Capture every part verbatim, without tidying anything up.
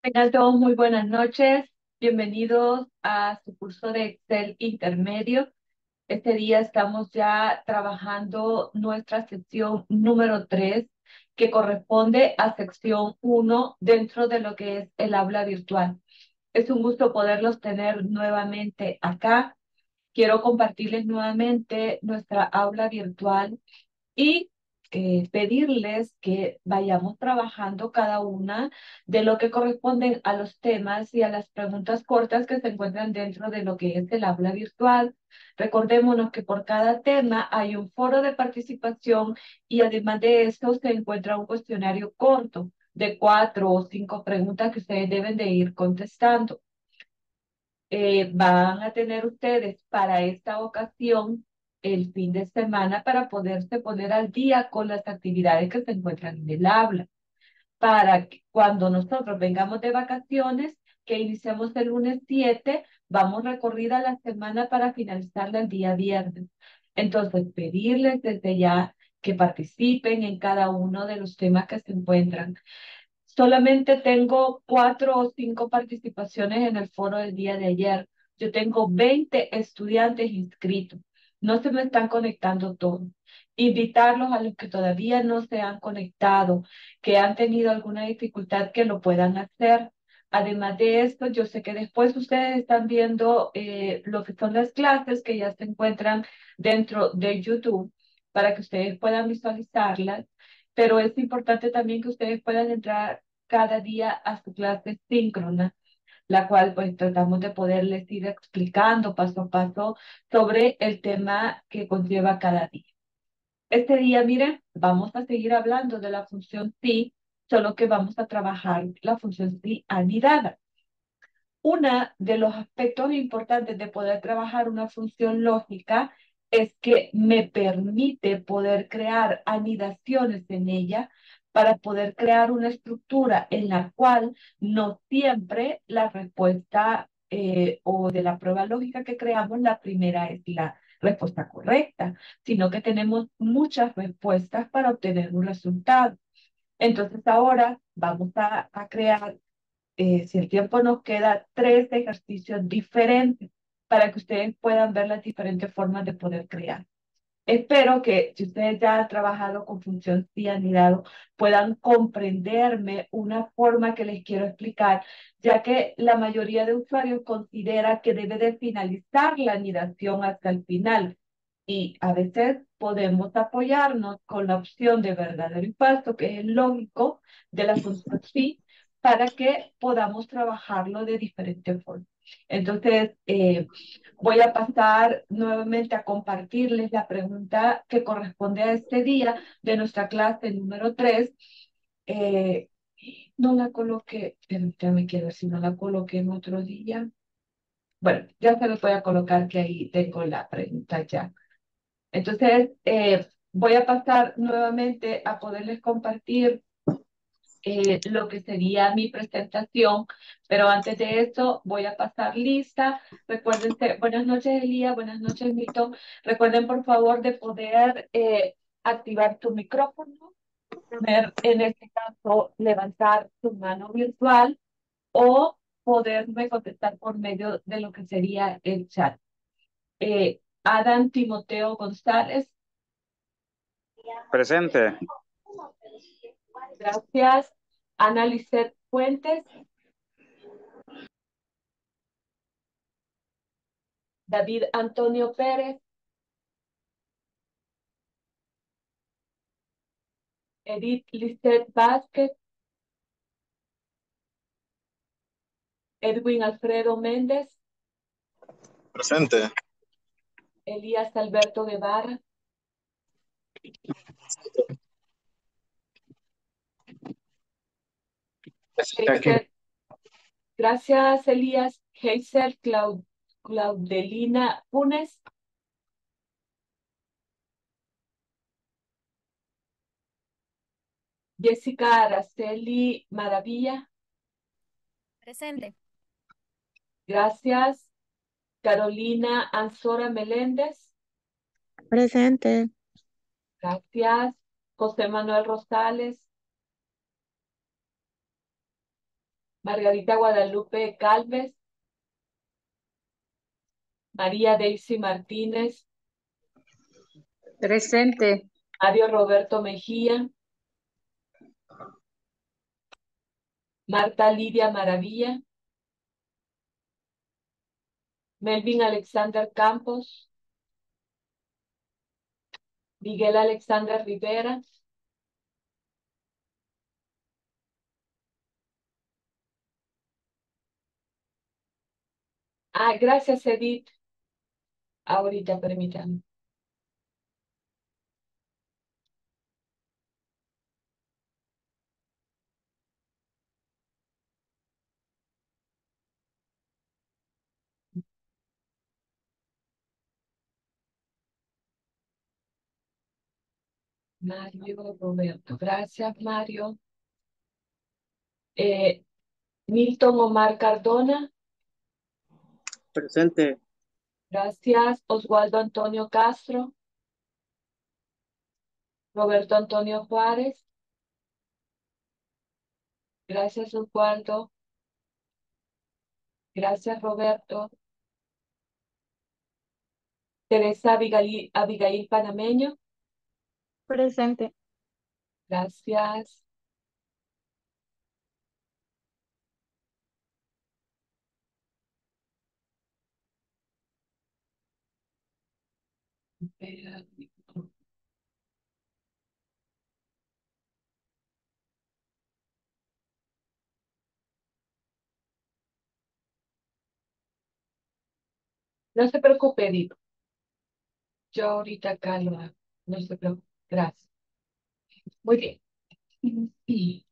Tengan todos muy buenas noches. Bienvenidos a su curso de Excel intermedio. Este día estamos ya trabajando nuestra sección número tres, que corresponde a sección uno dentro de lo que es el aula virtual. Es un gusto poderlos tener nuevamente acá. Quiero compartirles nuevamente nuestra aula virtual y eh, pedirles que vayamos trabajando cada una de lo que corresponden a los temas y a las preguntas cortas que se encuentran dentro de lo que es el aula virtual. Recordémonos que por cada tema hay un foro de participación y además de eso se encuentra un cuestionario corto de cuatro o cinco preguntas que ustedes deben de ir contestando. Eh, van a tener ustedes para esta ocasión el fin de semana para poderse poner al día con las actividades que se encuentran en el aula, para que cuando nosotros vengamos de vacaciones, que iniciamos el lunes siete, vamos recorrida la semana para finalizarla el día viernes. Entonces, pedirles desde ya que participen en cada uno de los temas que se encuentran. Solamente tengo cuatro o cinco participaciones en el foro del día de ayer. Yo tengo veinte estudiantes inscritos. No se me están conectando todos. Invitarlos a los que todavía no se han conectado, que han tenido alguna dificultad, que lo puedan hacer. Además de esto, yo sé que después ustedes están viendo eh, lo que son las clases que ya se encuentran dentro de YouTube para que ustedes puedan visualizarlas, pero es importante también que ustedes puedan entrar cada día a su clase síncrona, la cual pues tratamos de poderles ir explicando paso a paso sobre el tema que conlleva cada día. Este día, miren, vamos a seguir hablando de la función sí, solo que vamos a trabajar la función sí anidada. Uno de los aspectos importantes de poder trabajar una función lógica es que me permite poder crear anidaciones en ella para poder crear una estructura en la cual no siempre la respuesta eh, o de la prueba lógica que creamos, la primera es la respuesta correcta, sino que tenemos muchas respuestas para obtener un resultado. Entonces ahora vamos a, a crear, eh, si el tiempo nos queda, tres ejercicios diferentes para que ustedes puedan ver las diferentes formas de poder crear. Espero que si ustedes ya han trabajado con función sí anidado, puedan comprenderme una forma que les quiero explicar, ya que la mayoría de usuarios considera que debe de finalizar la anidación hasta el final. Y a veces podemos apoyarnos con la opción de verdadero y falso, que es el lógico de la función sí, para que podamos trabajarlo de diferentes formas. Entonces, eh, voy a pasar nuevamente a compartirles la pregunta que corresponde a este día de nuestra clase número tres. Eh, no la coloqué, permítame, quiero ver si no la coloqué en otro día. Bueno, ya se los voy a colocar, que ahí tengo la pregunta ya. Entonces, eh, voy a pasar nuevamente a poderles compartir eh, lo que sería mi presentación, pero antes de eso voy a pasar lista. Recuérdense, buenas noches Elías, buenas noches Milton. Recuerden por favor de poder eh, activar tu micrófono, poner en este caso levantar tu mano virtual o poderme contestar por medio de lo que sería el chat. Eh, Adam Timoteo González, Presente. gracias. Ana Lisset Fuentes, David Antonio Pérez, Edith Lisset Vázquez, Edwin Alfredo Méndez, Presente. Elías Alberto Guevara, Presente aquí. Heiser, gracias Elías, Heiser Claud, Claudelina Funes, Jessica Araceli Maravilla, Presente. gracias. Carolina Ansora Meléndez, Presente. gracias. José Manuel Rosales, Margarita Guadalupe Calves, María Daisy Martínez, Presente. Mario Roberto Mejía, Marta Lidia Maravilla, Melvin Alexander Campos, Miguel Alexander Rivera, ah, gracias Edith, ahorita permítanme. Mario Roberto, gracias Mario. Eh, Milton Omar Cardona, Presente. gracias. Oswaldo Antonio Castro, Roberto Antonio Juárez, gracias Oswaldo, gracias Roberto. Teresa Abigail, Abigail Panameño, Presente. gracias. No se preocupe, Edith. Yo ahorita acá lo hago. No se preocupe. Gracias. Muy bien. Y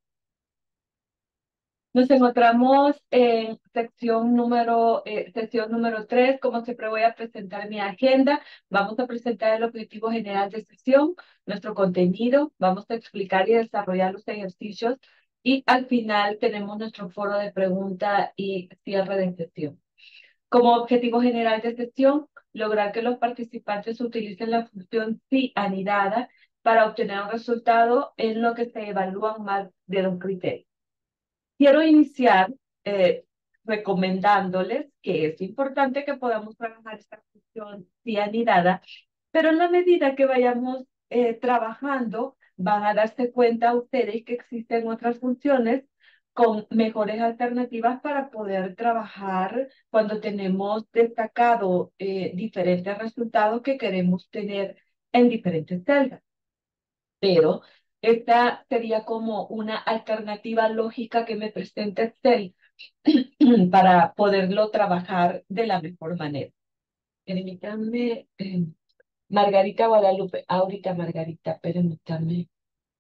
nos encontramos en sección número, eh, sesión número tres. Como siempre voy a presentar mi agenda. Vamos a presentar el objetivo general de sesión, nuestro contenido. Vamos a explicar y desarrollar los ejercicios. Y al final tenemos nuestro foro de pregunta y cierre de sesión. Como objetivo general de sesión, lograr que los participantes utilicen la función sí anidada para obtener un resultado en lo que se evalúan más de dos criterios. Quiero iniciar eh, recomendándoles que es importante que podamos trabajar esta función sí anidada, pero en la medida que vayamos eh, trabajando, van a darse cuenta ustedes que existen otras funciones con mejores alternativas para poder trabajar cuando tenemos destacado eh, diferentes resultados que queremos tener en diferentes celdas. Pero esta sería como una alternativa lógica que me presenta Excel para poderlo trabajar de la mejor manera. Permítanme, eh, Margarita Guadalupe, ahorita Margarita, permítame.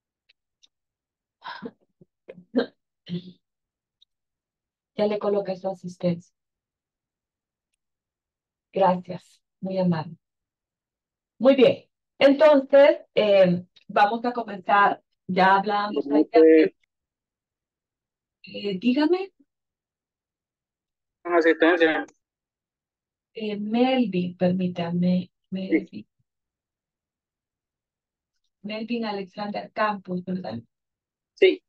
Ya le coloqué su asistencia. Gracias, muy amable. Muy bien, entonces eh, vamos a comenzar. Ya hablamos ahí. Anote Eh, dígame, con asistencia. eh, Melvin, permítame, Sí. Melvin. Melvin Alexander Campos, ¿verdad? Sí.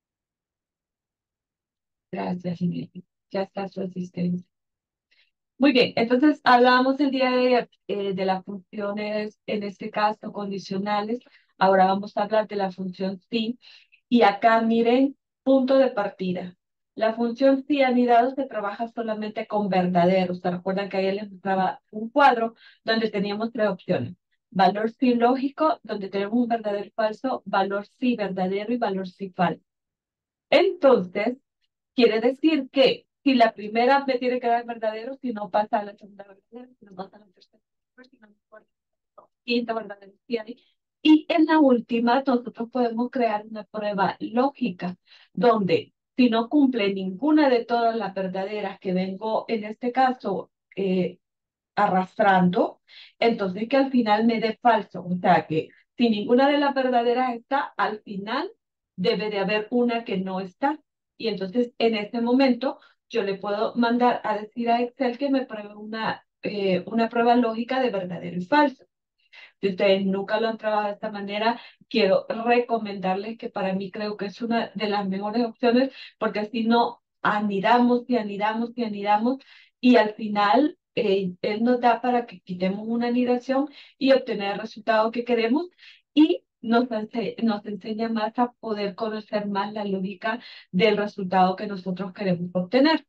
Gracias, Melvin. Ya está su asistencia. Muy bien, entonces hablábamos el día de ayer eh, de las funciones, en este caso condicionales. Ahora vamos a hablar de la función sí. Y acá miren, punto de partida. La función sí anidado se trabaja solamente con verdaderos. ¿Se recuerdan que ayer les mostraba un cuadro donde teníamos tres opciones? Valor sí lógico, donde tenemos un verdadero y falso, valor sí verdadero y valor sí falso. Entonces, quiere decir que si la primera me tiene que dar verdadero, si no pasa a la segunda verdadero, si no pasa a la tercera, si no pasa a la quinta verdadero, sí hay. Y en la última, nosotros podemos crear una prueba lógica, donde si no cumple ninguna de todas las verdaderas que vengo, en este caso, eh, arrastrando, entonces que al final me dé falso. O sea que si ninguna de las verdaderas está, al final debe de haber una que no está. Y entonces en este momento yo le puedo mandar a decir a Excel que me pruebe una, eh, una prueba lógica de verdadero y falso. Si ustedes nunca lo han trabajado de esta manera, quiero recomendarles que para mí creo que es una de las mejores opciones, porque así no anidamos y anidamos y anidamos y al final eh, él nos da para que quitemos una anidación y obtener el resultado que queremos y nos, ense nos enseña más a poder conocer más la lógica del resultado que nosotros queremos obtener.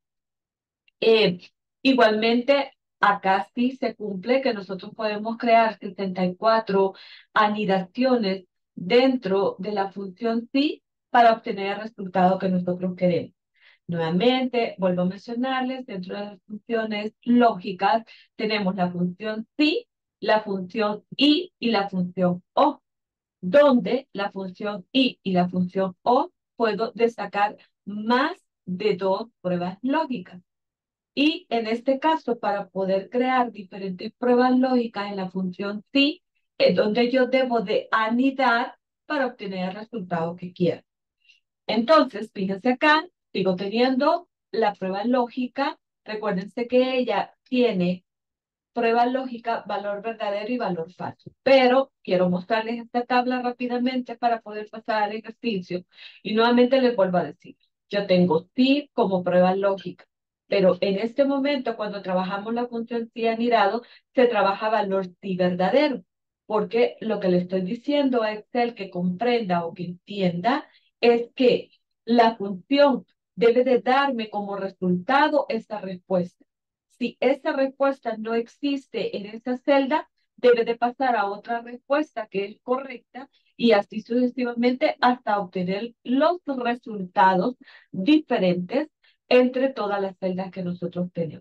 Eh, igualmente, acá sí se cumple que nosotros podemos crear setenta y cuatro anidaciones dentro de la función sí para obtener el resultado que nosotros queremos. Nuevamente, vuelvo a mencionarles, dentro de las funciones lógicas tenemos la función sí, la función y y la función o, donde la función y y la función o puedo destacar más de dos pruebas lógicas. Y en este caso, para poder crear diferentes pruebas lógicas en la función sí, es donde yo debo de anidar para obtener el resultado que quiero. Entonces, fíjense acá, sigo teniendo la prueba lógica. Recuérdense que ella tiene prueba lógica, valor verdadero y valor falso. Pero quiero mostrarles esta tabla rápidamente para poder pasar al ejercicio. Y nuevamente les vuelvo a decir, yo tengo sí como prueba lógica, pero en este momento cuando trabajamos la función sí anidado, se trabaja valor sí verdadero. Porque lo que le estoy diciendo a Excel que comprenda o que entienda es que la función debe de darme como resultado esta respuesta. Si esa respuesta no existe en esa celda, debe de pasar a otra respuesta que es correcta y así sucesivamente hasta obtener los resultados diferentes entre todas las celdas que nosotros tenemos.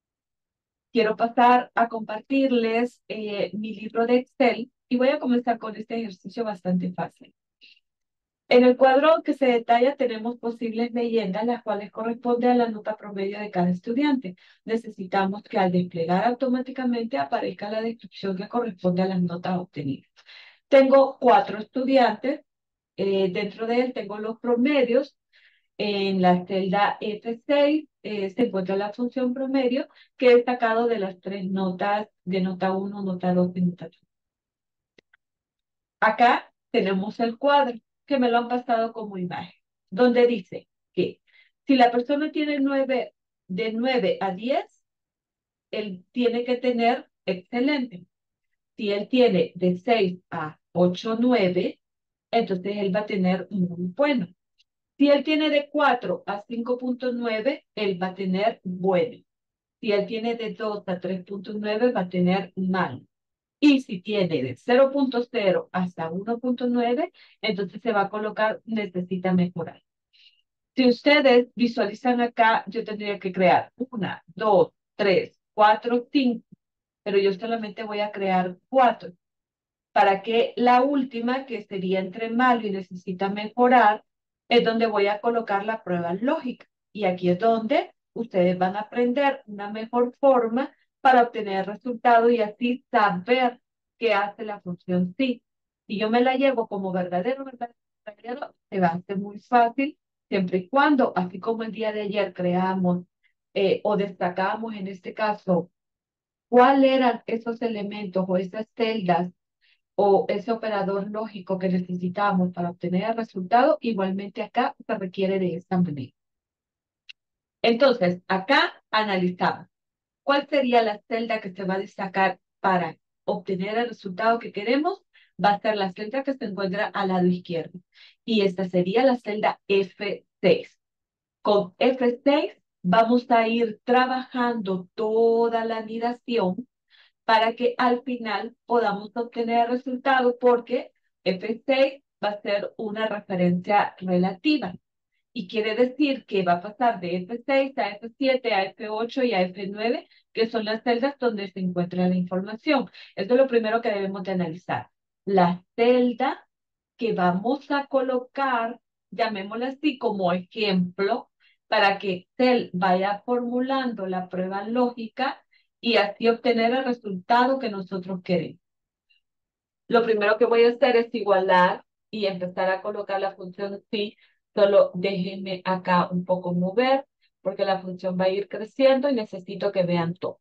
Quiero pasar a compartirles eh, mi libro de Excel y voy a comenzar con este ejercicio bastante fácil. En el cuadro que se detalla tenemos posibles leyendas, las cuales corresponden a la nota promedio de cada estudiante. Necesitamos que al desplegar automáticamente aparezca la descripción que corresponde a las notas obtenidas. Tengo cuatro estudiantes, eh, dentro de él tengo los promedios. En la celda F seis eh, se encuentra la función promedio que he sacado de las tres notas de nota uno, nota dos y nota tres. Acá tenemos el cuadro que me lo han pasado como imagen, donde dice que si la persona tiene nueve, de nueve a diez, él tiene que tener excelente. Si él tiene de seis a ocho, nueve, entonces él va a tener muy bueno. Si él tiene de cuatro a cinco punto nueve, él va a tener bueno. Si él tiene de dos a tres punto nueve, va a tener mal. Y si tiene de cero punto cero hasta uno punto nueve, entonces se va a colocar necesita mejorar. Si ustedes visualizan acá, yo tendría que crear una, dos, tres, cuatro, cinco, pero yo solamente voy a crear cuatro para que la última, que sería entre malo y necesita mejorar, es donde voy a colocar la prueba lógica. Y aquí es donde ustedes van a aprender una mejor forma para obtener el resultado y así saber qué hace la función sí. Si yo me la llevo como verdadero, verdadero, se va a hacer muy fácil, siempre y cuando, así como el día de ayer creamos eh, o destacamos en este caso, cuáles eran esos elementos o esas celdas o ese operador lógico que necesitamos para obtener el resultado, igualmente acá se requiere de esta manera. Entonces, acá analizamos cuál sería la celda que se va a destacar para obtener el resultado que queremos. Va a ser la celda que se encuentra al lado izquierdo. Y esta sería la celda F seis. Con F seis vamos a ir trabajando toda la anidación para que al final podamos obtener el resultado, porque F seis va a ser una referencia relativa. Y quiere decir que va a pasar de F seis a F siete, a F ocho y a F nueve, que son las celdas donde se encuentra la información. Esto es lo primero que debemos de analizar. La celda que vamos a colocar, llamémosla así como ejemplo, para que Excel vaya formulando la prueba lógica y así obtener el resultado que nosotros queremos. Lo primero que voy a hacer es igualar y empezar a colocar la función sí. Solo déjenme acá un poco mover, porque la función va a ir creciendo y necesito que vean todo.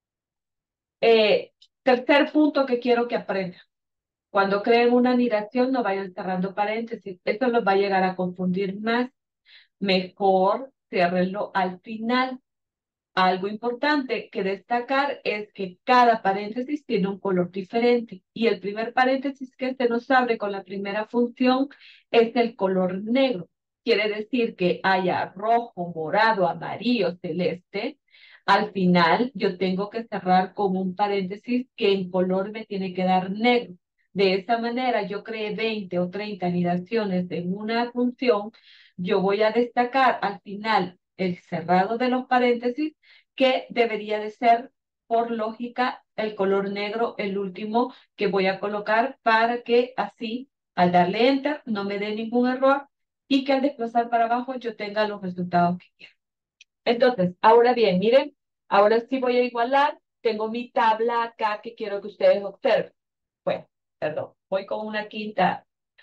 Eh, tercer punto que quiero que aprendan. Cuando creen una anidación, no vayan cerrando paréntesis. Esto los va a llegar a confundir más. Mejor ciérrenlo al final. Algo importante que destacar es que cada paréntesis tiene un color diferente y el primer paréntesis que se nos abre con la primera función es el color negro. Quiere decir que haya rojo, morado, amarillo, celeste. Al final yo tengo que cerrar con un paréntesis que en color me tiene que dar negro. De esta manera yo creé veinte o treinta anidaciones en una función. Yo voy a destacar al final el cerrado de los paréntesis que debería de ser, por lógica, el color negro, el último que voy a colocar para que así, al darle enter, no me dé ningún error y que al desplazar para abajo yo tenga los resultados que quiero. Entonces, ahora bien, miren, ahora sí voy a igualar. Tengo mi tabla acá que quiero que ustedes observen. Bueno, perdón, voy con una quinta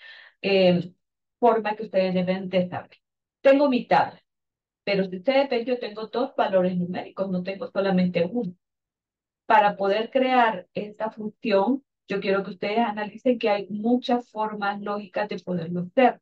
eh, forma que ustedes deben de saber. Tengo mi tabla. Pero si ustedes ven, yo tengo dos valores numéricos, no tengo solamente uno. Para poder crear esta función, yo quiero que ustedes analicen que hay muchas formas lógicas de poderlo hacer.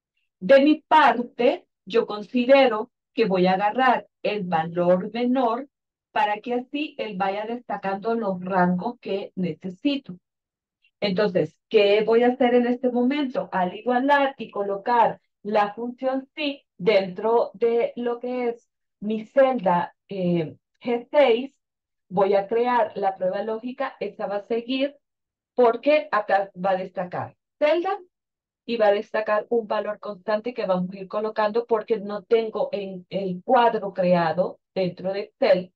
De mi parte, yo considero que voy a agarrar el valor menor para que así él vaya destacando los rangos que necesito. Entonces, ¿qué voy a hacer en este momento? Al igualar y colocar la función sí dentro de lo que es mi celda eh, G seis, voy a crear la prueba lógica. Esa va a seguir porque acá va a destacar celda y va a destacar un valor constante que vamos a ir colocando porque no tengo en el cuadro creado dentro de Excel,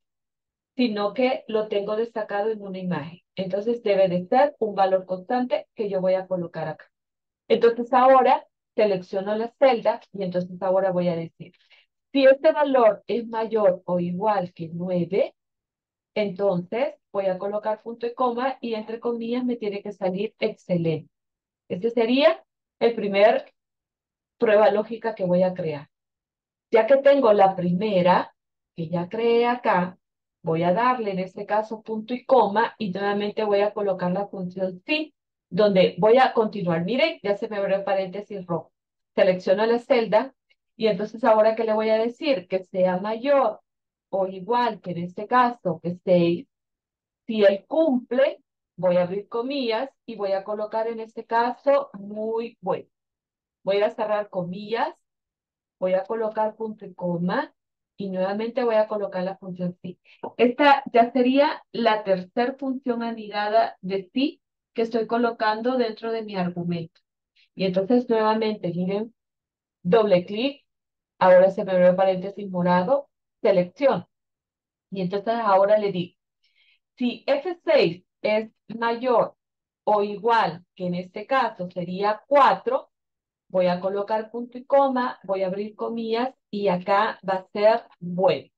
sino que lo tengo destacado en una imagen. Entonces debe de ser un valor constante que yo voy a colocar acá. Entonces ahora selecciono la celda y entonces ahora voy a decir, si este valor es mayor o igual que nueve, entonces voy a colocar punto y coma y entre comillas me tiene que salir excelente. Este sería el primer prueba lógica que voy a crear. Ya que tengo la primera, que ya creé acá, voy a darle en este caso punto y coma y nuevamente voy a colocar la función sí, donde voy a continuar. Miren, ya se me abrió el paréntesis rojo. Selecciono la celda y entonces ahora que le voy a decir que sea mayor o igual que en este caso que seis, si él cumple, voy a abrir comillas y voy a colocar en este caso muy bueno. Voy a cerrar comillas. Voy a colocar punto y coma y nuevamente voy a colocar la función sí. Esta ya sería la tercera función anidada de sí que estoy colocando dentro de mi argumento. Y entonces nuevamente, miren, doble clic, ahora se me abre el paréntesis morado, selección. Y entonces ahora le digo, si F seis es mayor o igual que en este caso sería cuatro, voy a colocar punto y coma, voy a abrir comillas y acá va a ser bueno.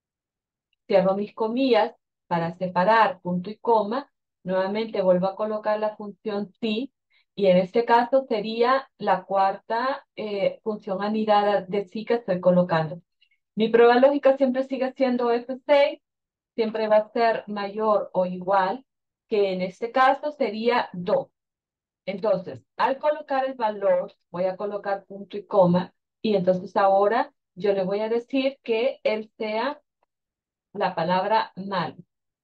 Cierro mis comillas para separar punto y coma. Nuevamente vuelvo a colocar la función sí y en este caso sería la cuarta eh, función anidada de sí que estoy colocando. Mi prueba lógica siempre sigue siendo F seis, siempre va a ser mayor o igual que en este caso sería dos. Entonces, al colocar el valor, voy a colocar punto y coma, y entonces ahora yo le voy a decir que él sea la palabra mal.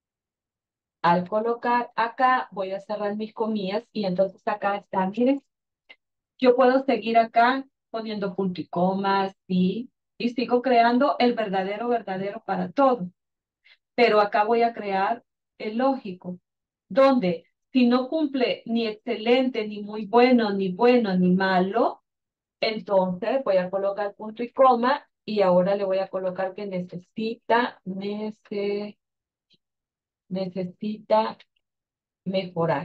Al colocar acá, voy a cerrar mis comillas, y entonces acá está, miren, yo puedo seguir acá poniendo punto y coma, sí, y sigo creando el verdadero, verdadero para todo. Pero acá voy a crear el lógico, donde si no cumple ni excelente, ni muy bueno, ni bueno, ni malo, entonces voy a colocar punto y coma y ahora le voy a colocar que necesita, nece, necesita mejorar.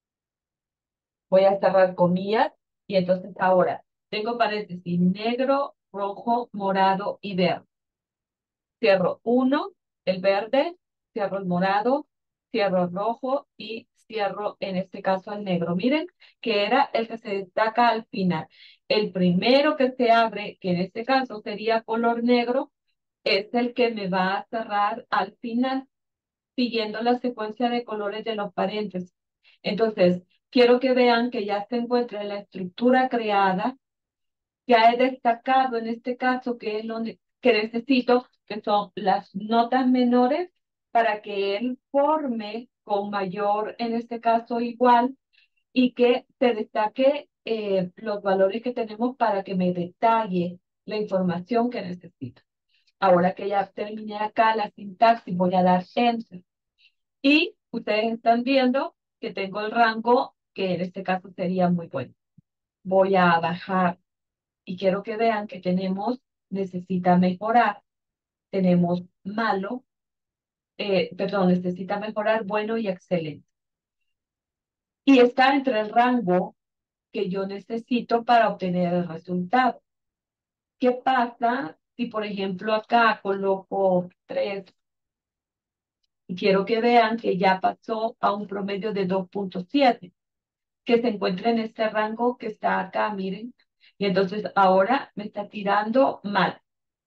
Voy a cerrar comillas y entonces ahora tengo paréntesis negro, rojo, morado y verde. Cierro uno, el verde, cierro el morado, cierro el rojo y cierro en este caso el negro. Miren que era el que se destaca al final. El primero que se abre, que en este caso sería color negro, es el que me va a cerrar al final, siguiendo la secuencia de colores de los paréntesis. Entonces, quiero que vean que ya se encuentra la estructura creada. Ya he destacado en este caso que es lo que necesito, que son las notas menores, para que él forme con mayor, en este caso igual, y que se destaque eh, los valores que tenemos para que me detalle la información que necesito. Ahora que ya terminé acá la sintaxis, voy a dar Enter. Y ustedes están viendo que tengo el rango, que en este caso sería muy bueno. Voy a bajar y quiero que vean que tenemos necesita mejorar, tenemos malo, eh, perdón, necesita mejorar, bueno y excelente. Y está entre el rango que yo necesito para obtener el resultado. ¿Qué pasa si, por ejemplo, acá coloco tres y quiero que vean que ya pasó a un promedio de dos punto siete, que se encuentra en este rango que está acá, miren? Y entonces ahora me está tirando mal.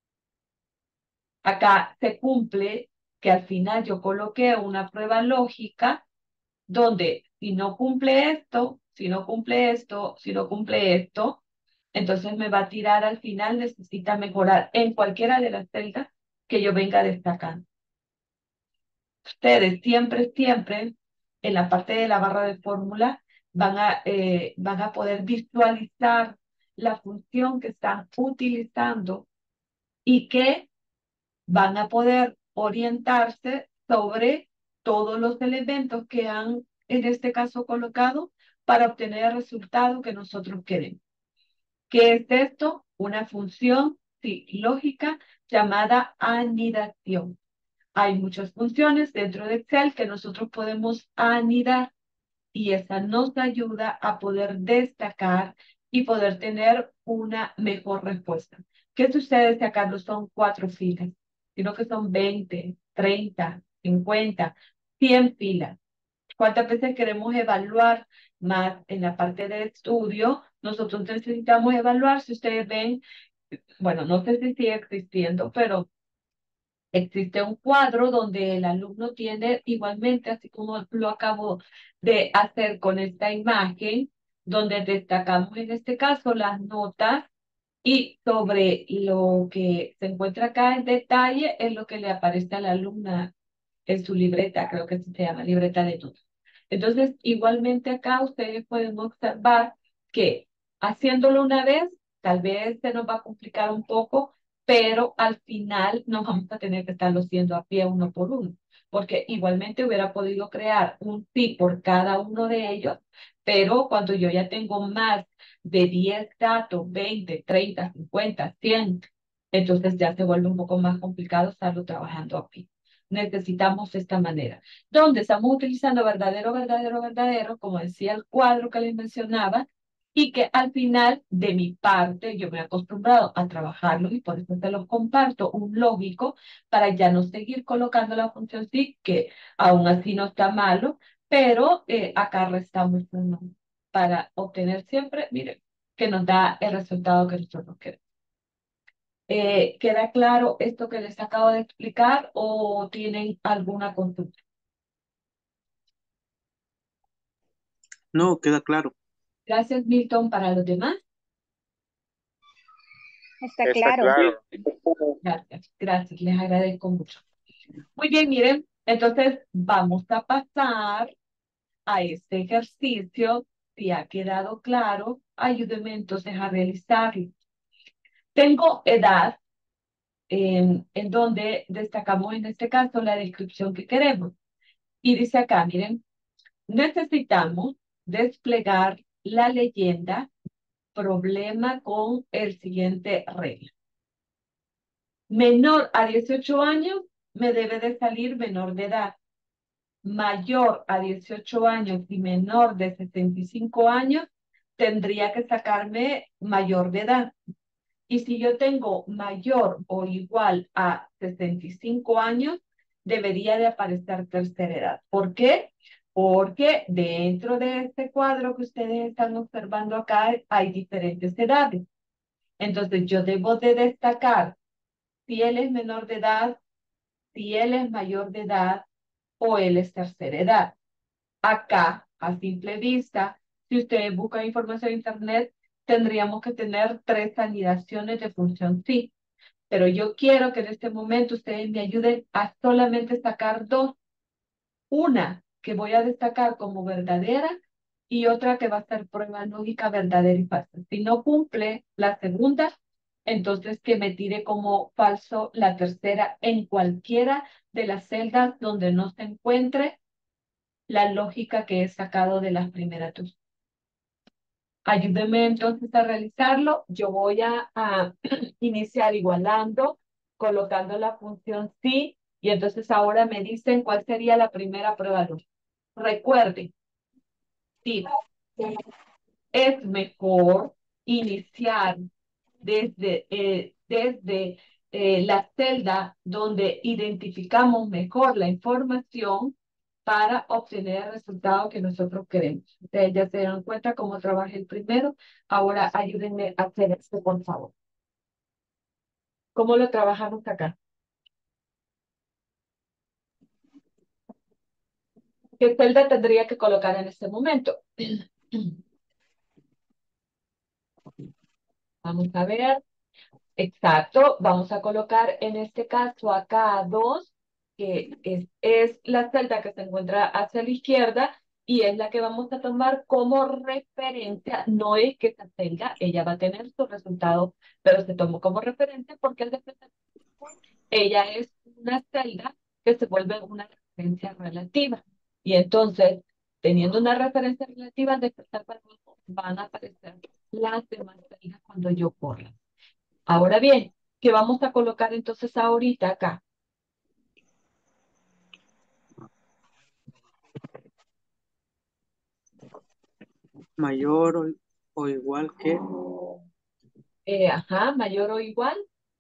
Acá se cumple que al final yo coloqué una prueba lógica donde si no cumple esto, si no cumple esto, si no cumple esto, entonces me va a tirar al final, necesita mejorar en cualquiera de las celdas que yo venga destacando. Ustedes siempre, siempre, en la parte de la barra de fórmula, van a, eh, van a poder visualizar la función que están utilizando y que van a poder orientarse sobre todos los elementos que han, en este caso, colocado para obtener el resultado que nosotros queremos. ¿Qué es esto? Una función sí, lógica llamada anidación. Hay muchas funciones dentro de Excel que nosotros podemos anidar y esa nos ayuda a poder destacar y poder tener una mejor respuesta. ¿Qué sucede si acá no son cuatro filas, sino que son veinte, treinta, cincuenta, cien filas? ¿Cuántas veces queremos evaluar más en la parte de estudio? Nosotros necesitamos evaluar, si ustedes ven, bueno, no sé si sigue existiendo, pero existe un cuadro donde el alumno tiene igualmente, así como lo acabo de hacer con esta imagen, donde destacamos en este caso las notas y sobre lo que se encuentra acá en detalle es lo que le aparece a la alumna en su libreta, creo que así se llama, libreta de notas. Entonces, igualmente acá ustedes pueden observar que haciéndolo una vez, tal vez se nos va a complicar un poco, pero al final no vamos a tener que estarlo haciendo a pie uno por uno, porque igualmente hubiera podido crear un sí por cada uno de ellos, pero cuando yo ya tengo más de diez datos, veinte, treinta, cincuenta, cien, entonces ya se vuelve un poco más complicado estarlo trabajando a pie. Necesitamos esta manera, donde estamos utilizando verdadero, verdadero, verdadero, como decía el cuadro que les mencionaba, y que al final de mi parte yo me he acostumbrado a trabajarlo y por eso te los comparto, un lógico, para ya no seguir colocando la función sí, que aún así no está malo, pero eh, acá restamos uno para obtener siempre, miren, que nos da el resultado que nosotros queremos. Eh, ¿queda claro esto que les acabo de explicar o tienen alguna consulta? No, queda claro. Gracias, Milton. Para los demás, Está Está claro. claro. gracias, gracias, les agradezco mucho. Muy bien, miren, entonces vamos a pasar a este ejercicio. Si ha quedado claro, ayúdenme entonces a realizarlo. Tengo edad, eh, en donde destacamos en este caso la descripción que queremos. Y dice acá, miren, necesitamos desplegar la leyenda problema con el siguiente regla. Menor a dieciocho años me debe de salir menor de edad. Mayor a dieciocho años y menor de sesenta y cinco años tendría que sacarme mayor de edad. Y si yo tengo mayor o igual a sesenta y cinco años, debería de aparecer tercera edad. ¿Por qué? Porque dentro de este cuadro que ustedes están observando acá hay diferentes edades. Entonces yo debo de destacar si él es menor de edad, si él es mayor de edad o él es tercera edad. Acá, a simple vista, si ustedes buscan información en internet, tendríamos que tener tres anidaciones de función sí. Pero yo quiero que en este momento ustedes me ayuden a solamente sacar dos. Una que voy a destacar como verdadera y otra que va a ser prueba lógica verdadera y falsa. Si no cumple la segunda, entonces que me tire como falso la tercera en cualquiera de las celdas donde no se encuentre la lógica que he sacado de las primeras dos. Ayúdenme entonces a realizarlo. Yo voy a, a iniciar igualando, colocando la función sí, y entonces ahora me dicen cuál sería la primera prueba lógica. Recuerden, sí, es mejor iniciar desde, eh, desde eh, la celda donde identificamos mejor la información para obtener el resultado que nosotros queremos. Ustedes ya se dan cuenta cómo trabajé el primero. Ahora ayúdenme a hacer esto, por favor. ¿Cómo lo trabajamos acá? ¿Qué celda tendría que colocar en este momento? Vamos a ver. Exacto, vamos a colocar en este caso acá dos, que es, es la celda que se encuentra hacia la izquierda y es la que vamos a tomar como referencia. No es que esa celda, ella va a tener su resultado, pero se tomó como referencia porque el determinante, ella es una celda que se vuelve una referencia relativa. Y entonces, teniendo una referencia relativa, de despertar para abajo, van a aparecer las demás celdas cuando yo corra. Ahora bien, ¿qué vamos a colocar entonces ahorita acá? Mayor o, o igual que, Eh, ajá, mayor o igual.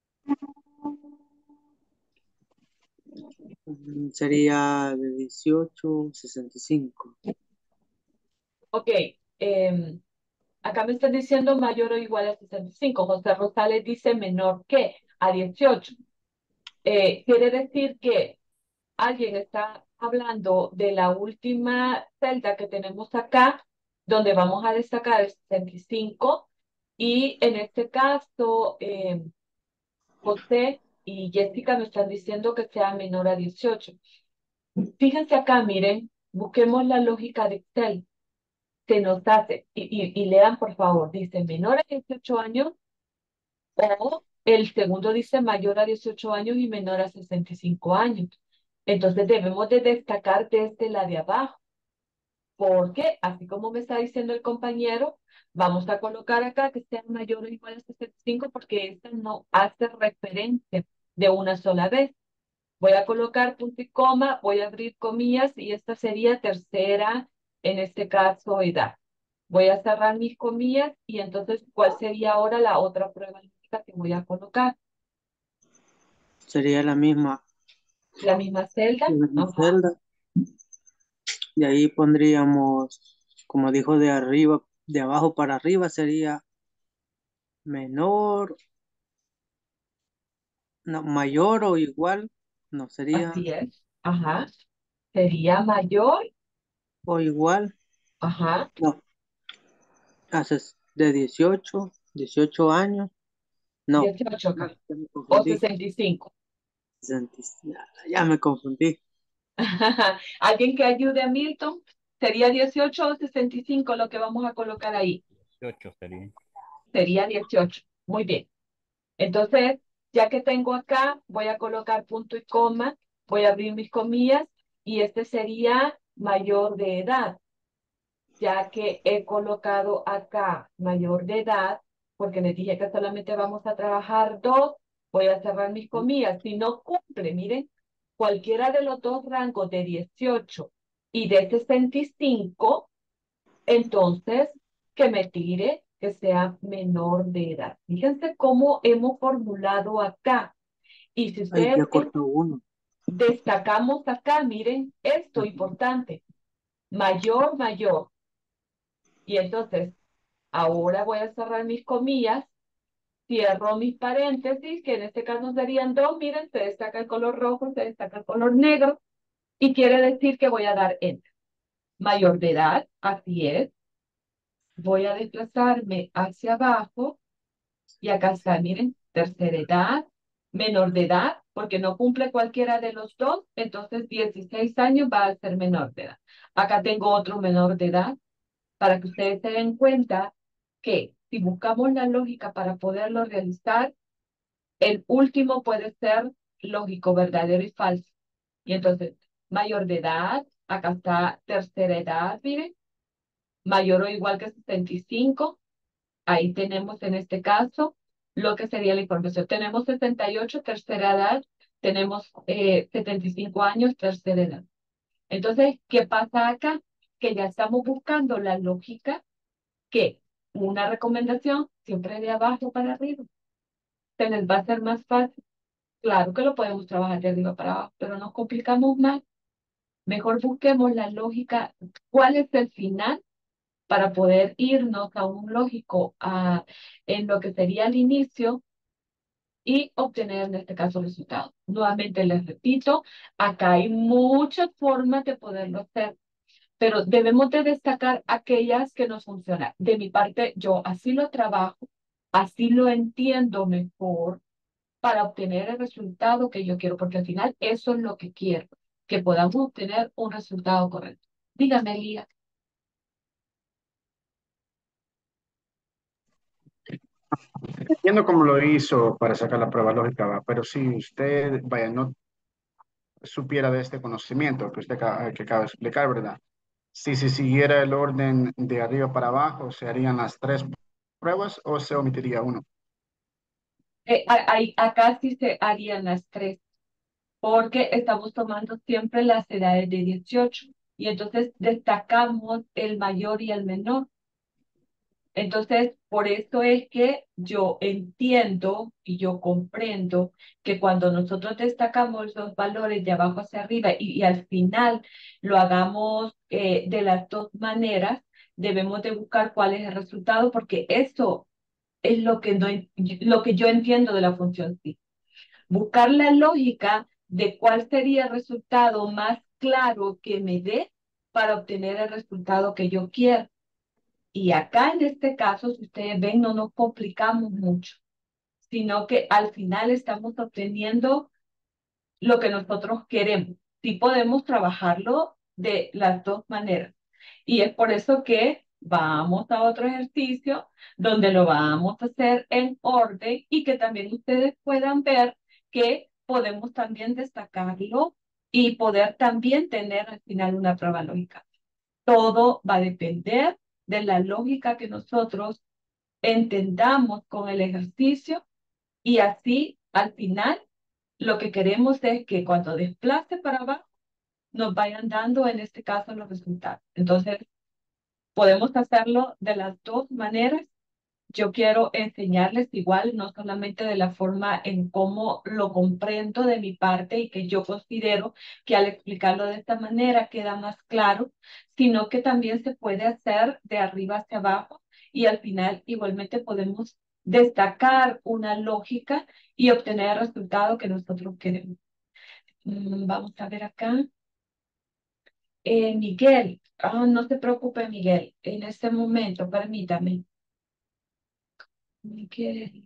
mm, sería de dieciocho, sesenta y cinco. Ok, em, acá me están diciendo mayor o igual a sesenta y cinco. José Rosales dice menor que a dieciocho. Eh, quiere decir que alguien está hablando de la última celda que tenemos acá, donde vamos a destacar el sesenta y cinco, y en este caso, em, José y Jessica me están diciendo que sea menor a dieciocho. Fíjense acá, miren, busquemos la lógica de Excel. Se nos hace, y, y, y lean por favor, dice menor a dieciocho años o el segundo dice mayor a dieciocho años y menor a sesenta y cinco años. Entonces debemos de destacar desde la de abajo, porque así como me está diciendo el compañero, vamos a colocar acá que sea mayor o igual a sesenta y cinco porque esta no hace referencia de una sola vez. Voy a colocar punto y coma, voy a abrir comillas y esta sería tercera, en este caso, edad. Voy a cerrar mis comillas y entonces, ¿cuál sería ahora la otra prueba lógica que voy a colocar? Sería la misma, La misma celda. la misma Ajá. celda. Y ahí pondríamos, como dijo, de arriba, de abajo para arriba sería menor, no, mayor o igual, no sería, Así es. Ajá. Sería mayor. o igual, Ajá. no, haces de dieciocho, dieciocho años, no, dieciocho ah, acá. ya me O confundí, sesenta y cinco. sesenta y cinco, ya, ya me confundí, ¿Alguien que ayude a Milton? Sería dieciocho o sesenta y cinco lo que vamos a colocar ahí. Ocho sería. Sería dieciocho. Muy bien. Entonces, ya que tengo acá, voy a colocar punto y coma, voy a abrir mis comillas y este sería mayor de edad, ya que he colocado acá mayor de edad, porque les dije que solamente vamos a trabajar dos, voy a cerrar mis comillas. Si no cumple, miren, cualquiera de los dos rangos de dieciocho y de sesenta y cinco, entonces, que me tire que sea menor de edad. Fíjense cómo hemos formulado acá. Y si ahí ustedes ya eh, cortó uno. destacamos acá, miren esto Ujú. importante, mayor, mayor. Y entonces, ahora voy a cerrar mis comillas, cierro mis paréntesis, que en este caso serían dos, miren, se destaca el color rojo, se destaca el color negro, y quiere decir que voy a dar enter. Mayor de edad, así es. Voy a desplazarme hacia abajo y acá está, miren, tercera edad, menor de edad, porque no cumple cualquiera de los dos, entonces dieciséis años va a ser menor de edad. Acá tengo otro menor de edad para que ustedes se den cuenta que si buscamos la lógica para poderlo realizar, el último puede ser lógico, verdadero y falso. Y entonces, mayor de edad, acá está tercera edad, miren, mayor o igual que sesenta y cinco. Ahí tenemos en este caso lo que sería la información. Tenemos sesenta y ocho, tercera edad, tenemos eh, setenta y cinco años, tercera edad. Entonces, ¿qué pasa acá? Que ya estamos buscando la lógica, que una recomendación siempre de abajo para arriba. Se les va a hacer más fácil. Claro que lo podemos trabajar de arriba para abajo, pero nos complicamos más. Mejor busquemos la lógica, cuál es el final para poder irnos a un lógico a, en lo que sería el inicio y obtener en este caso resultados. Nuevamente les repito, acá hay muchas formas de poderlo hacer, pero debemos de destacar aquellas que nos funcionan. De mi parte, yo así lo trabajo, así lo entiendo mejor para obtener el resultado que yo quiero, porque al final eso es lo que quiero, que podamos obtener un resultado correcto. Dígame, Lía. Entiendo cómo lo hizo para sacar la prueba lógica, ¿va? Pero si usted, vaya, no supiera de este conocimiento que usted acaba- que acaba de explicar, ¿verdad? Si se siguiera el orden de arriba para abajo, ¿se harían las tres pruebas o se omitiría uno? Eh, a- ahí- acá sí se harían las tres, porque estamos tomando siempre las edades de dieciocho y entonces destacamos el mayor y el menor. Entonces, por eso es que yo entiendo y yo comprendo que cuando nosotros destacamos los valores de abajo hacia arriba y, y al final lo hagamos eh, de las dos maneras, debemos de buscar cuál es el resultado, porque eso es lo que, no, en- lo que yo entiendo de la función sí. Buscar la lógica de cuál sería el resultado más claro que me dé para obtener el resultado que yo quiero. Y acá en este caso, si ustedes ven, no nos complicamos mucho, sino que al final estamos obteniendo lo que nosotros queremos. Sí podemos trabajarlo de las dos maneras. Y es por eso que vamos a otro ejercicio donde lo vamos a hacer en orden y que también ustedes puedan ver que podemos también destacarlo y poder también tener al final una prueba lógica. Todo va a depender de la lógica que nosotros entendamos con el ejercicio y así al final lo que queremos es que cuando desplace para abajo nos vayan dando en este caso los resultados. Entonces, podemos hacerlo de las dos maneras. Yo quiero enseñarles igual, no solamente de la forma en cómo lo comprendo de mi parte y que yo considero que al explicarlo de esta manera queda más claro, sino que también se puede hacer de arriba hacia abajo y al final igualmente podemos destacar una lógica y obtener el resultado que nosotros queremos. Mm, Vamos a ver acá. Eh, Miguel, ah, no se preocupe, Miguel, en este momento, permítame. Miguel.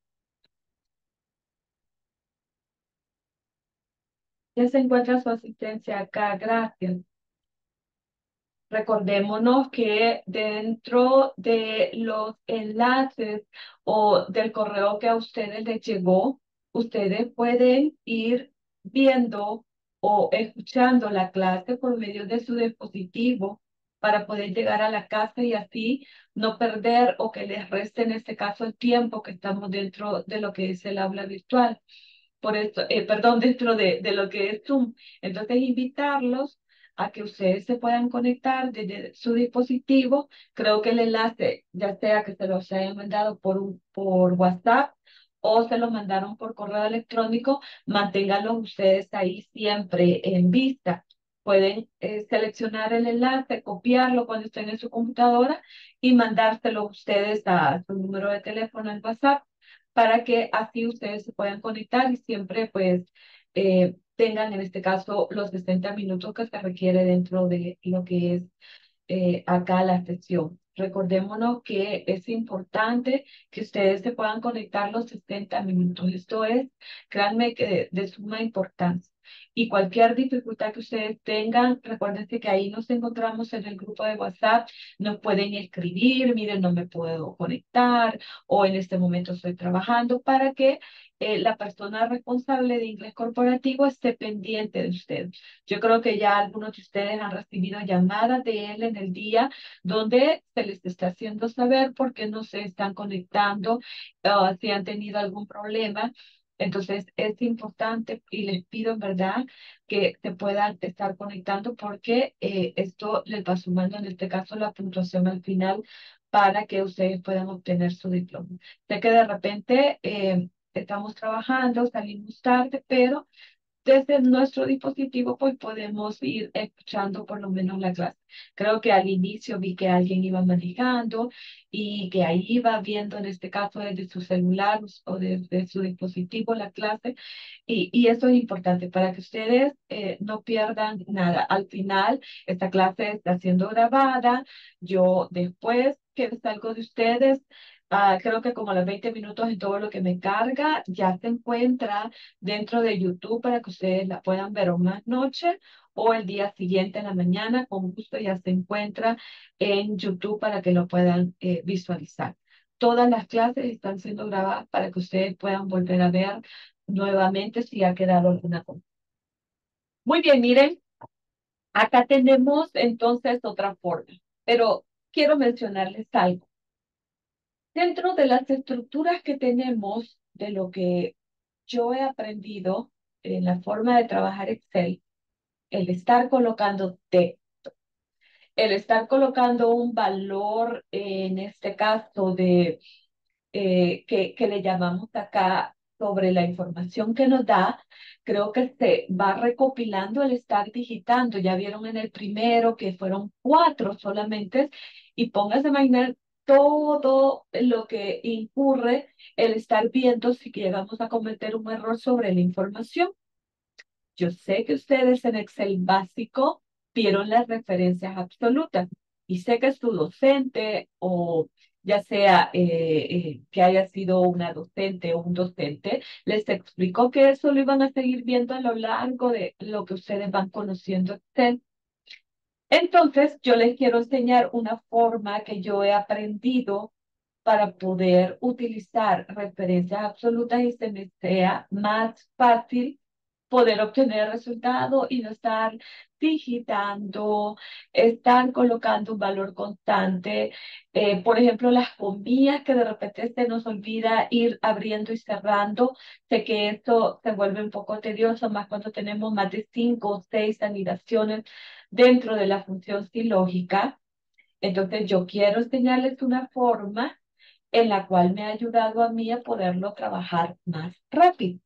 Ya se encuentra su asistencia acá, gracias. Recordémonos que dentro de los enlaces o del correo que a ustedes les llegó, ustedes pueden ir viendo o escuchando la clase por medio de su dispositivo para poder llegar a la casa y así no perder o que les reste en este caso el tiempo que estamos dentro de lo que es el aula virtual. Por eso, eh, perdón, dentro de, de lo que es Zoom. Entonces, invitarlos a que ustedes se puedan conectar desde su dispositivo. Creo que el enlace, ya sea que se los hayan mandado por, un, por WhatsApp o se los mandaron por correo electrónico, manténganlos ustedes ahí siempre en vista. Pueden eh, seleccionar el enlace, copiarlo cuando estén en su computadora y mandárselo ustedes a su número de teléfono en WhatsApp para que así ustedes se puedan conectar y siempre pues eh, tengan en este caso los sesenta minutos que se requiere dentro de lo que es eh, acá la sesión. Recordémonos que es importante que ustedes se puedan conectar los sesenta minutos. Esto es, créanme que de, de suma importancia. Y cualquier dificultad que ustedes tengan, recuérdense que ahí nos encontramos en el grupo de WhatsApp. Nos pueden escribir, miren, no me puedo conectar o en este momento estoy trabajando para que eh, la persona responsable de inglés corporativo esté pendiente de ustedes. Yo creo que ya algunos de ustedes han recibido llamadas de él en el día donde se les está haciendo saber por qué no se están conectando, uh, si han tenido algún problema. Entonces es importante y les pido en verdad que se puedan estar conectando porque eh, esto les va sumando en este caso la puntuación al final para que ustedes puedan obtener su diploma. Sé que de repente eh, estamos trabajando, salimos tarde, pero desde nuestro dispositivo, pues podemos ir escuchando por lo menos la clase. Creo que al inicio vi que alguien iba manejando y que ahí iba viendo, en este caso, desde su celular o desde su dispositivo la clase. Y, y eso es importante para que ustedes eh, no pierdan nada. Al final, esta clase está siendo grabada. Yo después que salgo de ustedes, ah, creo que como a los veinte minutos en todo lo que me carga, ya se encuentra dentro de YouTube para que ustedes la puedan ver o más noche o el día siguiente en la mañana. Con gusto ya se encuentra en YouTube para que lo puedan eh, visualizar. Todas las clases están siendo grabadas para que ustedes puedan volver a ver nuevamente si ha quedado alguna cosa. Muy bien, miren, acá tenemos entonces otra forma, pero quiero mencionarles algo. Dentro de las estructuras que tenemos de lo que yo he aprendido en la forma de trabajar Excel, el estar colocando T, el estar colocando un valor, eh, en este caso de eh, que, que le llamamos acá sobre la información que nos da, creo que se va recopilando el estar digitando. Ya vieron en el primero que fueron cuatro solamente, y póngase a imaginar todo lo que incurre el estar viendo si llegamos a cometer un error sobre la información. Yo sé que ustedes en Excel básico vieron las referencias absolutas y sé que su docente o ya sea eh, eh, que haya sido una docente o un docente, les explicó que eso lo iban a seguir viendo a lo largo de lo que ustedes van conociendo Excel. Entonces, yo les quiero enseñar una forma que yo he aprendido para poder utilizar referencias absolutas y se me sea más fácil poder obtener el resultado y no estar digitando, estar colocando un valor constante. Eh, por ejemplo, las comillas que de repente se nos olvida ir abriendo y cerrando. Sé que esto se vuelve un poco tedioso, más cuando tenemos más de cinco o seis anidaciones dentro de la función silógica. Entonces, yo quiero enseñarles una forma en la cual me ha ayudado a mí a poderlo trabajar más rápido.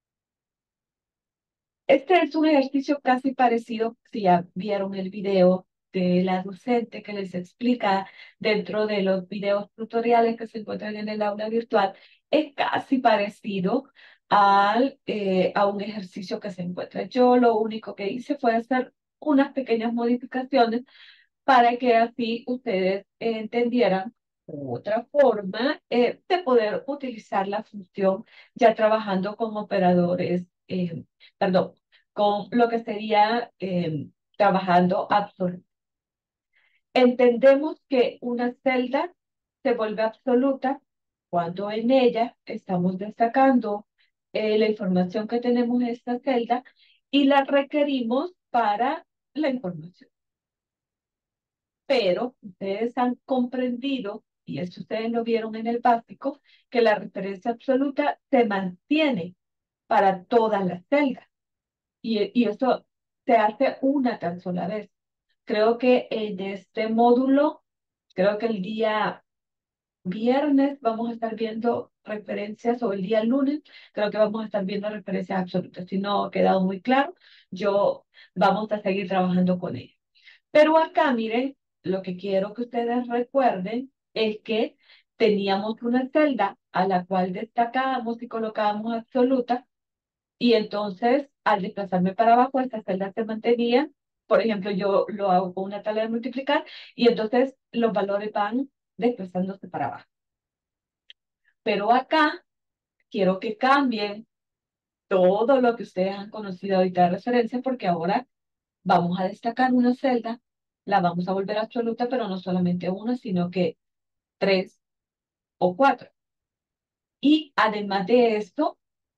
Este es un ejercicio casi parecido, si ya vieron el video de la docente que les explica dentro de los videos tutoriales que se encuentran en el aula virtual, es casi parecido al, eh, a un ejercicio que se encuentra. Yo lo único que hice fue hacer unas pequeñas modificaciones para que así ustedes entendieran otra forma eh, de poder utilizar la función ya trabajando con operadores, eh, perdón, con lo que sería eh, trabajando absoluto. Entendemos que una celda se vuelve absoluta cuando en ella estamos destacando eh, la información que tenemos en esta celda y la requerimos para la información. Pero ustedes han comprendido, y eso ustedes lo vieron en el básico, que la referencia absoluta se mantiene para todas las celdas. Y, y eso se hace una tan sola vez. Creo que en este módulo, creo que el día viernes vamos a estar viendo referencias, o el día lunes, creo que vamos a estar viendo referencias absolutas. Si no ha quedado muy claro, yo vamos a seguir trabajando con ello. Pero acá, miren, lo que quiero que ustedes recuerden es que teníamos una celda a la cual destacábamos y colocábamos absoluta, y entonces al desplazarme para abajo, esta celda se mantenía por ejemplo, yo lo hago con una tabla de multiplicar y entonces los valores van desplazándose para abajo. Pero acá quiero que cambien todo lo que ustedes han conocido ahorita de referencia porque ahora vamos a destacar una celda, la vamos a volver absoluta, pero no solamente una, sino que tres o cuatro. Y además de esto,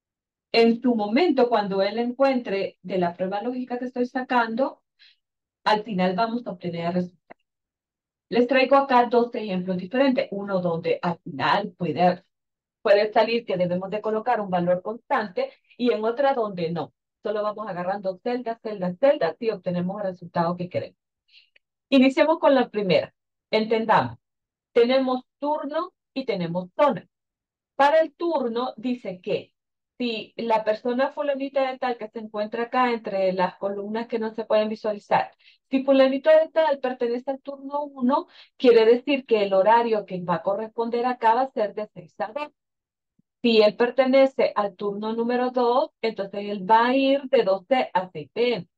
en su momento, cuando él encuentre de la prueba lógica que estoy sacando, al final vamos a obtener el resultado. Les traigo acá dos ejemplos diferentes. Uno donde al final puede, puede salir que debemos de colocar un valor constante y en otra donde no. Solo vamos agarrando celdas, celdas, celdas y obtenemos el resultado que queremos. Iniciemos con la primera. Entendamos. Tenemos turno y tenemos zona. Para el turno dice que si la persona fulanita de tal que se encuentra acá entre las columnas que no se pueden visualizar, si fulanito de tal pertenece al turno uno, quiere decir que el horario que va a corresponder acá va a ser de seis a dos. Si él pertenece al turno número dos, entonces él va a ir de doce a seis p m.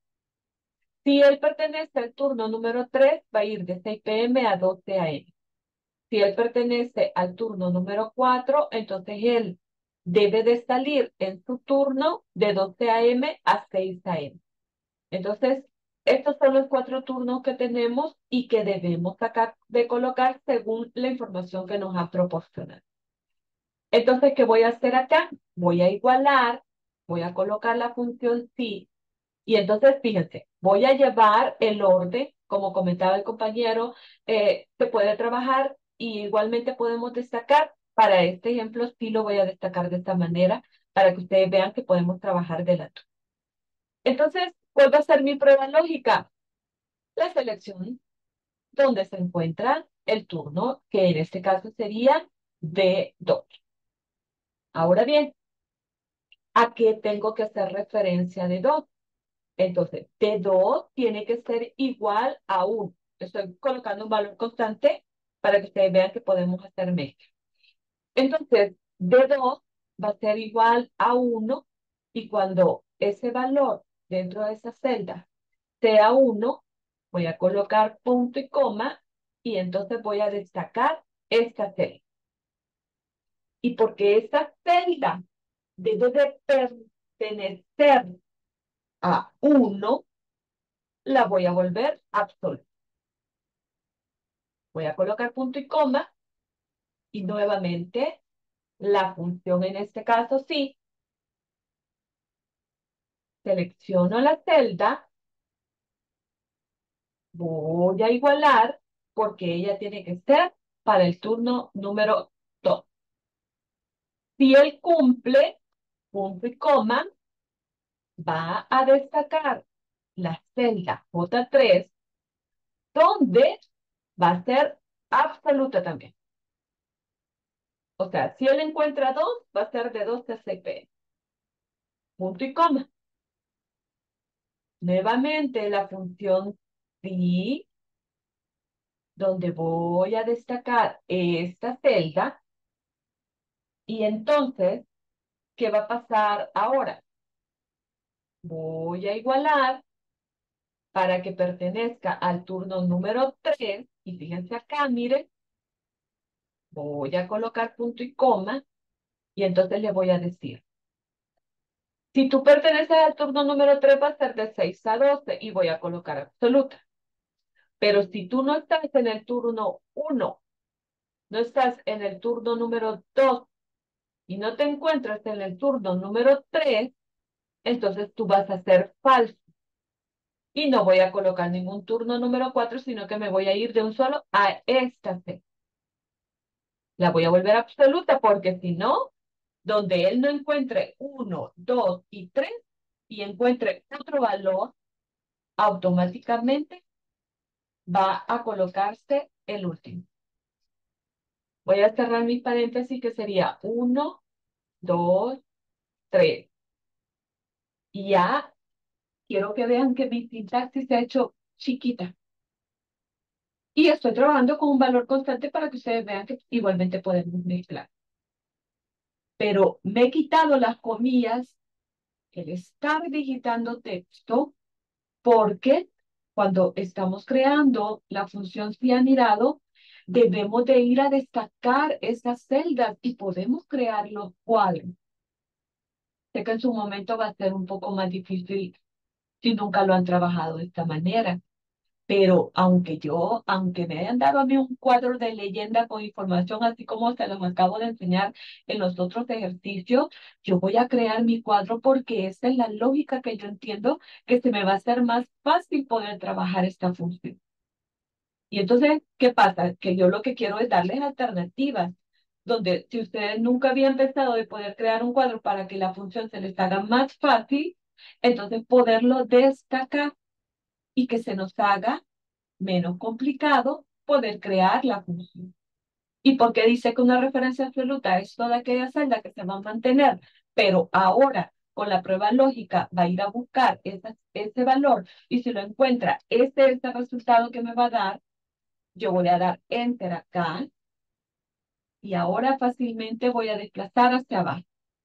Si él pertenece al turno número tres, va a ir de seis p m a doce a m. Si él pertenece al turno número cuatro, entonces él debe de salir en su turno de doce a m a seis a m. Entonces, estos son los cuatro turnos que tenemos y que debemos sacar de colocar según la información que nos ha proporcionado. Entonces, ¿qué voy a hacer acá? Voy a igualar, voy a colocar la función si. Y entonces, fíjense, voy a llevar el orden, como comentaba el compañero, eh, se puede trabajar y igualmente podemos destacar. Para este ejemplo, sí lo voy a destacar de esta manera, para que ustedes vean que podemos trabajar de lado. Entonces, ¿cuál va a ser mi prueba lógica? La selección donde se encuentra el turno, que en este caso sería D dos. Ahora bien, ¿a qué tengo que hacer referencia de dos? Entonces, D dos tiene que ser igual a uno. Estoy colocando un valor constante para que ustedes vean que podemos hacer mezcla. Entonces, D dos va a ser igual a uno y cuando ese valor dentro de esa celda sea uno, voy a colocar punto y coma y entonces voy a destacar esta celda. Y porque esta celda debe de pertenecer a uno, la voy a volver absoluta. Voy a colocar punto y coma y nuevamente la función en este caso sí. Selecciono la celda, voy a igualar porque ella tiene que ser para el turno número dos. Si él cumple, punto y coma, va a destacar la celda J tres, donde va a ser absoluta también. O sea, si él encuentra dos, va a ser de doce a seis p m. Punto y coma. Nuevamente la función si, donde voy a destacar esta celda. Y entonces, ¿qué va a pasar ahora? Voy a igualar para que pertenezca al turno número tres. Y fíjense acá, miren. Voy a colocar punto y coma. Y entonces le voy a decir. Si tú perteneces al turno número tres, va a ser de seis a doce. Y voy a colocar absoluta. Pero si tú no estás en el turno uno, no estás en el turno número dos y no te encuentras en el turno número tres, entonces tú vas a ser falso. Y no voy a colocar ningún turno número cuatro, sino que me voy a ir de un solo a esta C. La voy a volver absoluta porque si no, donde él no encuentre uno, dos y tres y encuentre otro valor, automáticamente va a colocarse el último. Voy a cerrar mis paréntesis que sería uno, dos, tres. Y ya quiero que vean que mi sintaxis se ha hecho chiquita. Y estoy trabajando con un valor constante para que ustedes vean que igualmente podemos mezclar. Pero me he quitado las comillas, el estar digitando texto, porque cuando estamos creando la función si anidado, debemos de ir a destacar esas celdas y podemos crear los cuadros. Sé que en su momento va a ser un poco más difícil si nunca lo han trabajado de esta manera. Pero aunque yo, aunque me hayan dado a mí un cuadro de leyenda con información así como se los acabo de enseñar en los otros ejercicios, yo voy a crear mi cuadro porque esa es la lógica que yo entiendo que se me va a hacer más fácil poder trabajar esta función. Y entonces, ¿qué pasa? Que yo lo que quiero es darles alternativas, donde si ustedes nunca habían pensado de poder crear un cuadro para que la función se les haga más fácil, entonces poderlo destacar y que se nos haga menos complicado poder crear la función. ¿Y por qué dice que una referencia absoluta es toda aquella celda que se va a mantener? Pero ahora, con la prueba lógica, va a ir a buscar esa, ese valor y si lo encuentra, este es el resultado que me va a dar. Yo voy a dar Enter acá y ahora fácilmente voy a desplazar hacia abajo.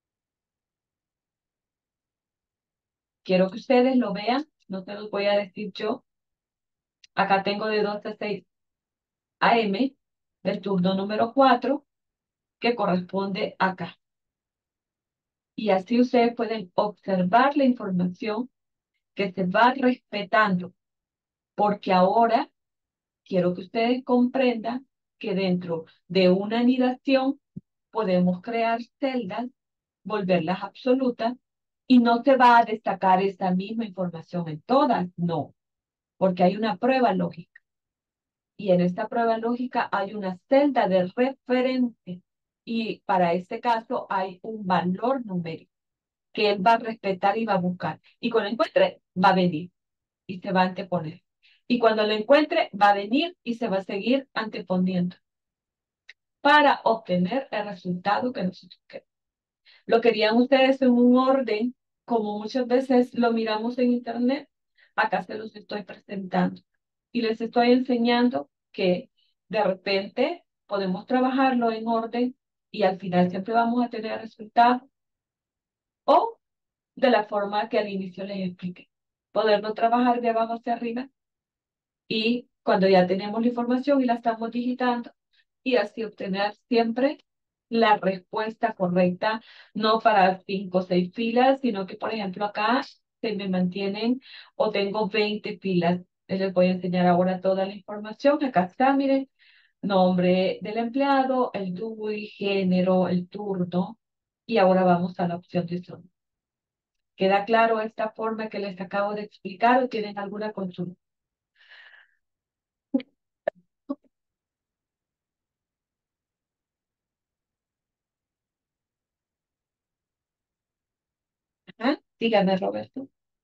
Quiero que ustedes lo vean, no se los voy a decir yo. Acá tengo de dos a seis A M del turno número cuatro que corresponde acá. Y así ustedes pueden observar la información que se va respetando, porque ahora quiero que ustedes comprendan que dentro de una anidación podemos crear celdas, volverlas absolutas, y no se va a destacar esa misma información en todas, no, porque hay una prueba lógica. Y en esta prueba lógica hay una celda de referencia, y para este caso hay un valor numérico que él va a respetar y va a buscar. Y cuando lo encuentre, va a venir y se va a anteponer. Y cuando lo encuentre, va a venir y se va a seguir anteponiendo para obtener el resultado que nosotros queremos. Lo querían ustedes en un orden, como muchas veces lo miramos en internet, acá se los estoy presentando. Y les estoy enseñando que de repente podemos trabajarlo en orden y al final siempre vamos a tener resultados. O de la forma que al inicio les expliqué. Poderlo trabajar de abajo hacia arriba y cuando ya tenemos la información y la estamos digitando y así obtener siempre la respuesta correcta, no para cinco o seis filas, sino que, por ejemplo, acá se me mantienen o tengo veinte filas. Les voy a enseñar ahora toda la información. Acá está, miren, nombre del empleado, el D U I, género, el turno, y ahora vamos a la opción de zona. ¿Queda claro esta forma que les acabo de explicar o tienen alguna consulta? Ajá. Dígame, Roberto.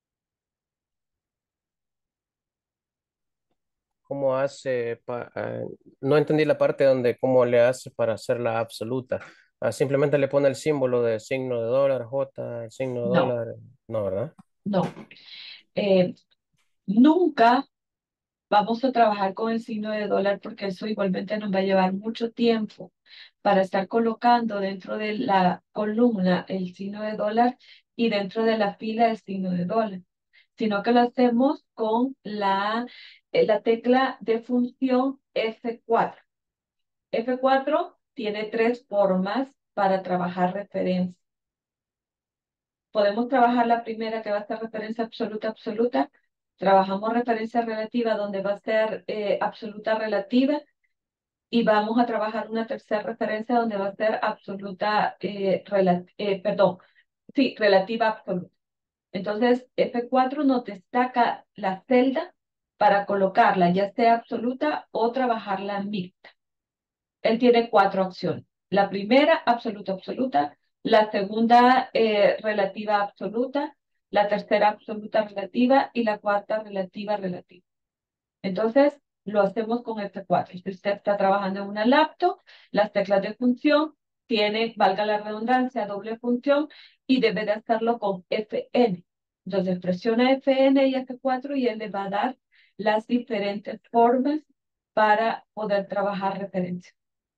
¿Cómo hace? pa- eh, no entendí la parte donde cómo le hace para hacerla absoluta. Ah, simplemente le pone el símbolo de signo de dólar, J, el signo de No, dólar. No, ¿verdad? no. Eh, nunca vamos a trabajar con el signo de dólar porque eso igualmente nos va a llevar mucho tiempo para estar colocando dentro de la columna el signo de dólar y dentro de la fila el signo de dólar, sino que lo hacemos con la, eh, la tecla de función F cuatro. F cuatro tiene tres formas para trabajar referencia. Podemos trabajar la primera que va a ser referencia absoluta absoluta. Trabajamos referencia relativa donde va a ser eh, absoluta relativa. Y vamos a trabajar una tercera referencia donde va a ser absoluta, eh, rela- eh, perdón, sí, relativa absoluta. Entonces, F cuatro nos destaca la celda para colocarla ya sea absoluta o trabajarla mixta. Él tiene cuatro opciones. La primera, absoluta, absoluta. La segunda, eh, relativa, absoluta. La tercera, absoluta, relativa. Y la cuarta, relativa, relativa. Entonces, lo hacemos con F cuatro. Si usted está trabajando en una laptop, las teclas de función tienen, valga la redundancia, doble función y debe de hacerlo con F N. Entonces, presiona F N y F cuatro y él le va a dar las diferentes formas para poder trabajar referencia.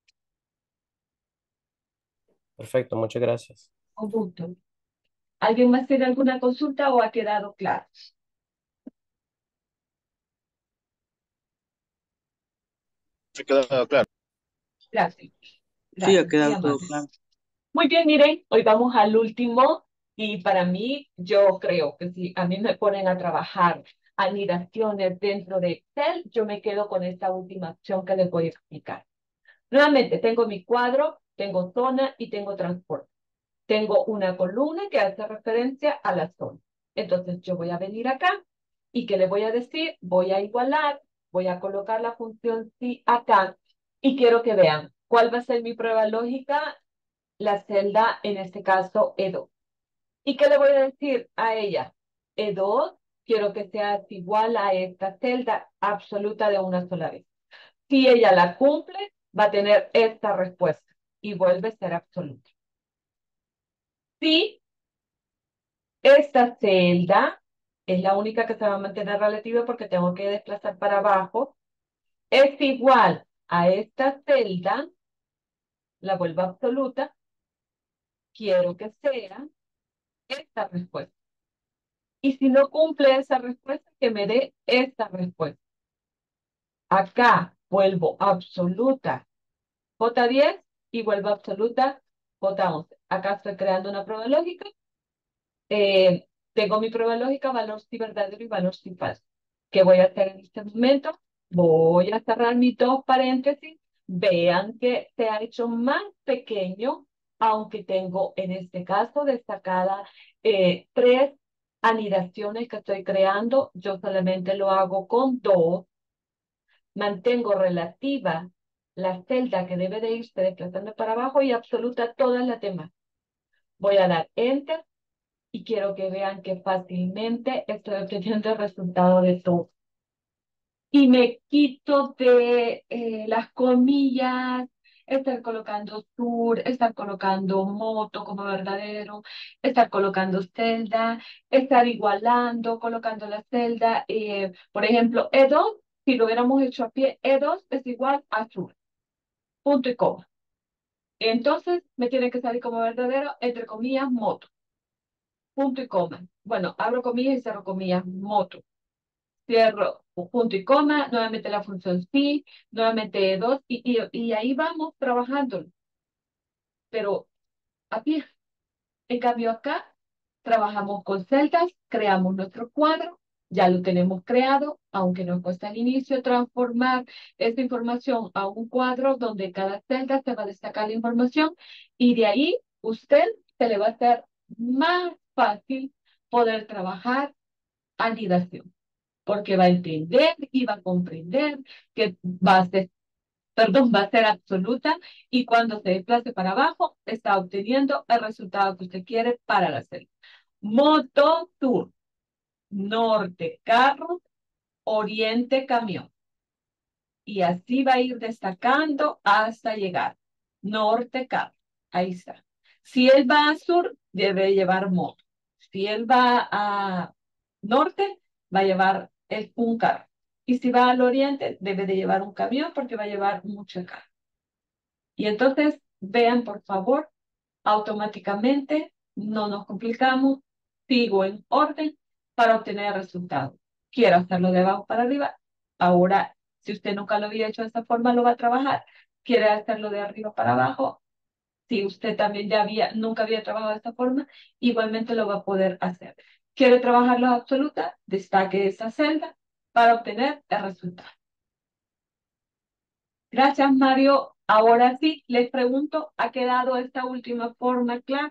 Perfecto, muchas gracias. Con gusto. ¿Alguien más tiene alguna consulta o ha quedado claro? Me quedó claro. Gracias, Sí, ha gracias, muy quedado todo amable. claro. Muy bien, miren, hoy vamos al último y para mí, yo creo que si a mí me ponen a trabajar anidaciones dentro de Excel, yo me quedo con esta última opción que les voy a explicar. Nuevamente, tengo mi cuadro, tengo zona y tengo transporte. Tengo una columna que hace referencia a la zona. Entonces, yo voy a venir acá y ¿qué le voy a decir? Voy a igualar, voy a colocar la función si acá y quiero que vean cuál va a ser mi prueba lógica, la celda, en este caso, E dos. ¿Y qué le voy a decir a ella? E dos, quiero que sea igual a esta celda absoluta de una sola vez. Si ella la cumple, va a tener esta respuesta y vuelve a ser absoluta. Si esta celda es la única que se va a mantener relativa porque tengo que desplazar para abajo, es igual a esta celda, la vuelvo absoluta, quiero que sea esta respuesta. Y si no cumple esa respuesta, que me dé esta respuesta. Acá vuelvo absoluta J diez y vuelvo absoluta J once. Acá estoy creando una prueba lógica. Eh, tengo mi prueba lógica, valor sí verdadero y valor sí falso. ¿Qué voy a hacer en este momento? Voy a cerrar mis dos paréntesis. Vean que se ha hecho más pequeño, aunque tengo en este caso destacada eh, tres anidaciones que estoy creando. Yo solamente lo hago con dos. Mantengo relativa la celda que debe de irse desplazando para abajo y absoluta todas las demás. Voy a dar Enter y quiero que vean que fácilmente estoy obteniendo el resultado de todo. Y me quito de eh, las comillas, estar colocando sur, estar colocando moto como verdadero, estar colocando celda, estar igualando, colocando la celda. Eh, por ejemplo, E dos, si lo hubiéramos hecho a pie, E dos es igual a sur, punto y coma. Entonces, me tiene que salir como verdadero, entre comillas, moto, punto y coma. Bueno, abro comillas y cierro comillas, moto. Cierro punto y coma, nuevamente la función sí, nuevamente E dos, y, y, y ahí vamos trabajando, pero a pie. En cambio acá, trabajamos con celdas, creamos nuestro cuadro, ya lo tenemos creado, aunque nos cuesta al inicio transformar esta información a un cuadro donde cada celda se va a destacar la información, y de ahí usted se le va a hacer más fácil poder trabajar anidación, porque va a entender y va a comprender que va a ser, perdón, va a ser absoluta y cuando se desplace para abajo está obteniendo el resultado que usted quiere para la celda. Moto Sur, norte carro, oriente camión. Y así va a ir destacando hasta llegar. Norte carro, ahí está. Si él va a sur, debe llevar moto. Si él va a norte, va a llevar el, un carro. Y si va al oriente, debe de llevar un camión porque va a llevar mucho carro. Y entonces, vean por favor, automáticamente, no nos complicamos, sigo en orden para obtener el resultado. Quiero hacerlo de abajo para arriba. Ahora, si usted nunca lo había hecho de esa forma, lo va a trabajar. Quiere hacerlo de arriba para abajo. Si usted también ya había, nunca había trabajado de esta forma, igualmente lo va a poder hacer. ¿Quiere trabajar la absoluta? Destaque esa celda para obtener el resultado. Gracias, Mario. Ahora sí, les pregunto, ¿ha quedado esta última forma clara?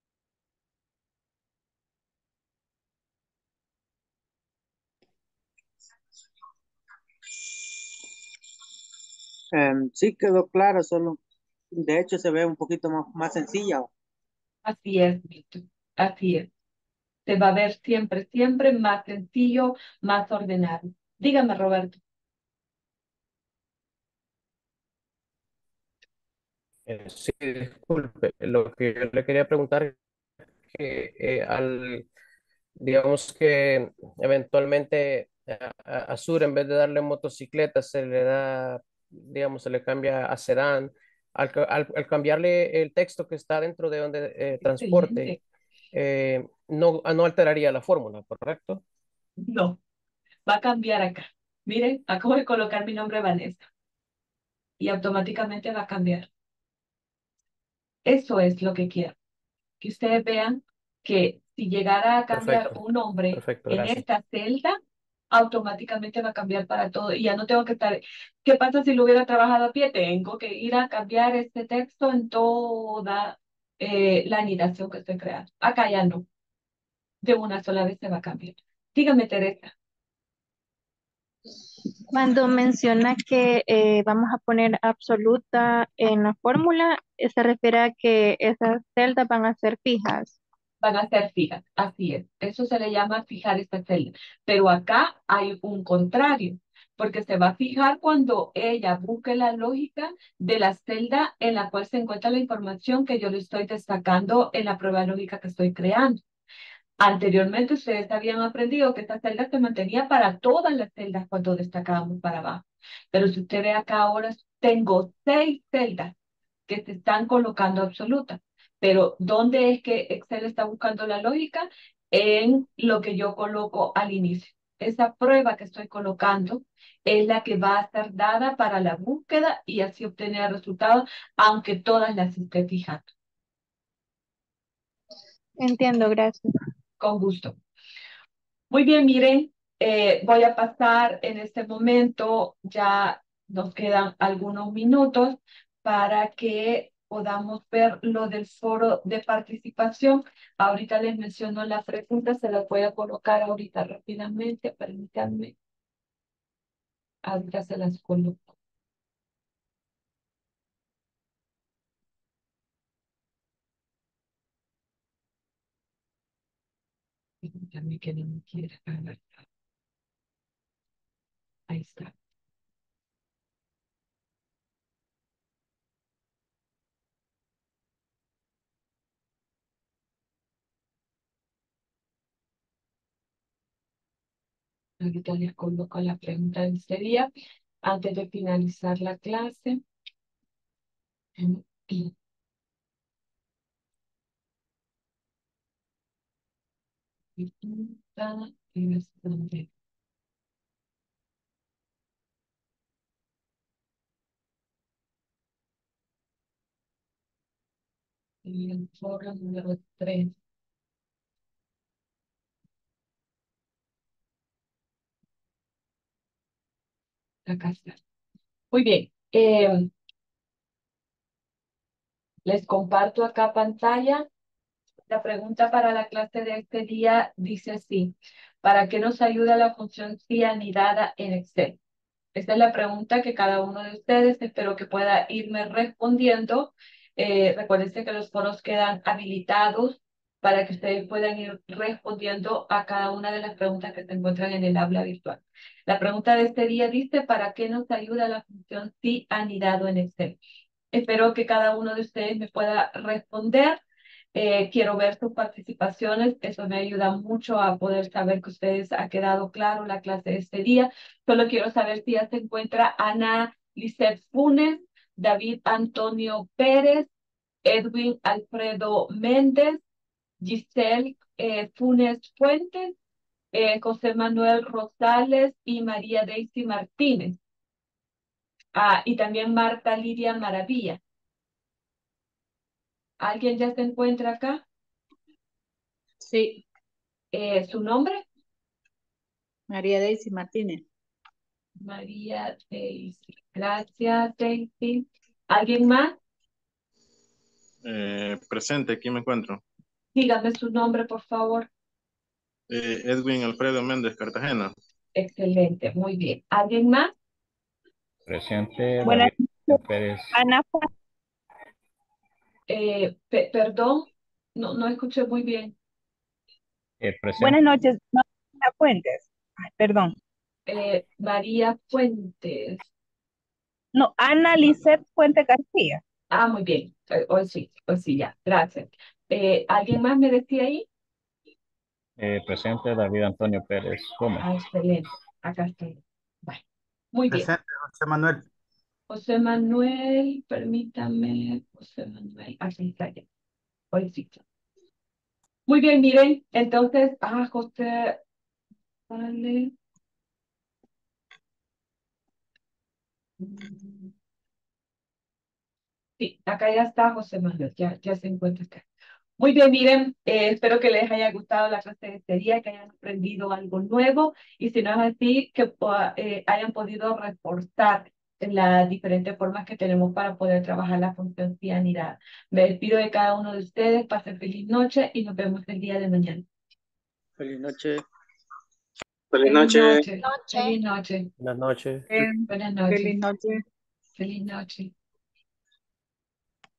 Em, sí quedó claro, solo de hecho se ve un poquito más, más sencilla. Así es, Víctor. Así es. Se va a ver siempre, siempre más sencillo, más ordenado. Dígame, Roberto. Eh, sí, disculpe, lo que yo le quería preguntar es que eh, al, digamos que eventualmente a, a- a Sur, en vez de darle motocicleta, se le da, digamos, se le cambia a sedán. Al, ca- al- al cambiarle el texto que está dentro de donde eh, transporte, Excelente. eh, no, ah, no alteraría la fórmula, ¿correcto? No, va a cambiar acá. Miren, acabo de colocar mi nombre, Vanessa. y automáticamente va a cambiar. Eso es lo que quiero. Que ustedes vean que si llegara a cambiar Perfecto, un nombre perfecto, en gracias. esta celda, automáticamente va a cambiar para todo y ya no tengo que estar. ¿Qué pasa si lo hubiera trabajado a pie? Tengo que ir a cambiar este texto en toda eh, la anidación que estoy creando. Acá ya no. De una sola vez se va a cambiar. Dígame, Teresa. Cuando menciona que eh, vamos a poner absoluta en la fórmula, eh, se refiere a que esas celdas van a ser fijas. Van a ser fijas, así es. Eso se le llama fijar esta celda. Pero acá hay un contrario, porque se va a fijar cuando ella busque la lógica de la celda en la cual se encuentra la información que yo le estoy destacando en la prueba lógica que estoy creando. Anteriormente ustedes habían aprendido que esta celda se mantenía para todas las celdas cuando destacábamos para abajo. Pero si usted ve acá ahora, tengo seis celdas que se están colocando absolutas. Pero ¿dónde es que Excel está buscando la lógica? En lo que yo coloco al inicio. Esa prueba que estoy colocando es la que va a ser dada para la búsqueda y así obtener resultados, aunque todas las esté fijando. Entiendo, gracias. Con gusto. Muy bien, miren, eh, voy a pasar en este momento, ya nos quedan algunos minutos para que podamos ver lo del foro de participación. Ahorita les menciono las preguntas, se las voy a colocar ahorita rápidamente, permítanme, ahorita se las coloco. Permítanme que no me quiera agarrar. Ahí está. Ahorita les coloco la pregunta de este día antes de finalizar la clase. Pregunta y responde. El foro número tres. Acá está. Muy bien. Eh, les comparto acá pantalla. La pregunta para la clase de este día dice así. ¿Para qué nos ayuda la función si anidada en Excel? Esta es la pregunta que cada uno de ustedes espero que pueda irme respondiendo. Eh, recuerden que los foros quedan habilitados para que ustedes puedan ir respondiendo a cada una de las preguntas que se encuentran en el aula virtual. La pregunta de este día dice, ¿para qué nos ayuda la función si anidado en Excel? Espero que cada uno de ustedes me pueda responder. Eh, quiero ver sus participaciones. Eso me ayuda mucho a poder saber que ustedes ha quedado claro la clase de este día. Solo quiero saber si ya se encuentra Ana Lisset Funes, David Antonio Pérez, Edwin Alfredo Méndez, Giselle eh, Funes Fuentes, eh, José Manuel Rosales y María Daisy Martínez. Ah, y también Marta Lidia Maravilla. ¿Alguien ya se encuentra acá? Sí, Eh, ¿su nombre? María Daisy Martínez. María Daisy. Gracias, Daisy. ¿Alguien más? Eh, presente, aquí me encuentro. Dígame su nombre, por favor. Eh, Edwin Alfredo Méndez, Cartagena. Excelente, muy bien. ¿Alguien más? Presente Buenas David noches, Pérez. Ana. Fu- Eh, pe- perdón, no, no escuché muy bien. Eh, Buenas presente. noches, no, Ana Fuentes. Ay, perdón. Eh, María Fuentes. No, Ana Lisset Fuente García. Ah, muy bien. Eh, Hoy sí, hoy sí, ya. Gracias. Eh, ¿alguien más me decía ahí? Eh, presente David Antonio Pérez Gómez. Ah, excelente. Acá estoy. Bueno, muy bien. Presente, José Manuel. José Manuel, permítame. José Manuel, aquí está ya. Hoy sí. Muy bien, miren. Entonces, ah, José, vale. Mm, Sí, acá ya está José Manuel, ya, ya se encuentra acá. Muy bien, miren, eh, espero que les haya gustado la clase de este día, que hayan aprendido algo nuevo y si no es así, que pueda- eh, hayan podido reforzar las diferentes formas que tenemos para poder trabajar la función cianidad. Me despido de cada uno de ustedes, pasen feliz noche y nos vemos el día de mañana. Feliz noche. Feliz Feliz noche. noche, Noche. feliz noche, Buenas noches. Eh, buenas feliz noches, noche. feliz noche.